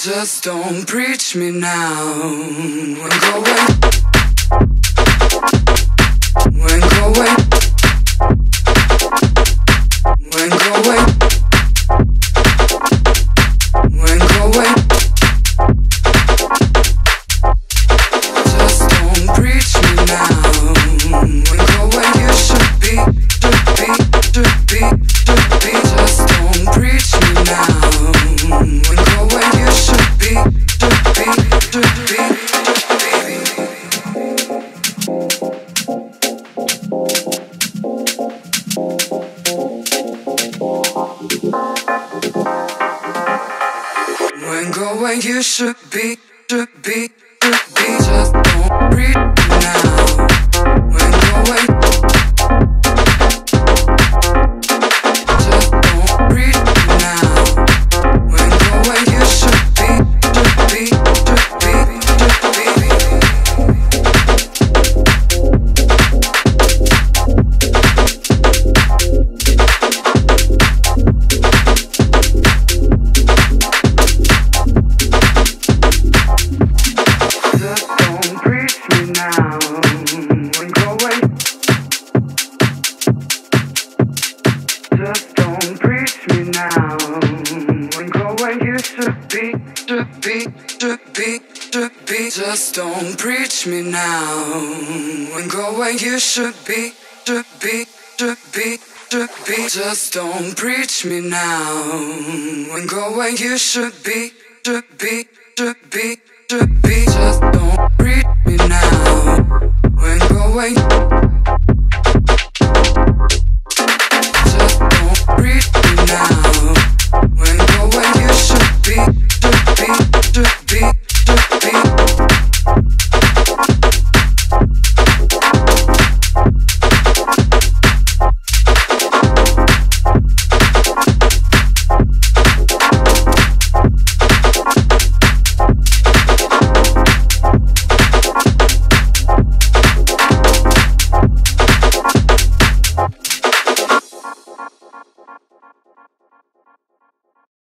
Just don't preach me now. When going, when going, when going, when going. Just don't preach me now. When going, you should be. Just don't preach me now. When going, you should be. When going, you should be. Just don't preach me now. When going, just don't preach me now. When going, you should be. Just don't preach me now. When going, you should be. Just don't preach me now. When going, you should be. Just don't preach me now. When going, you should be. Just don't preach me now. When going.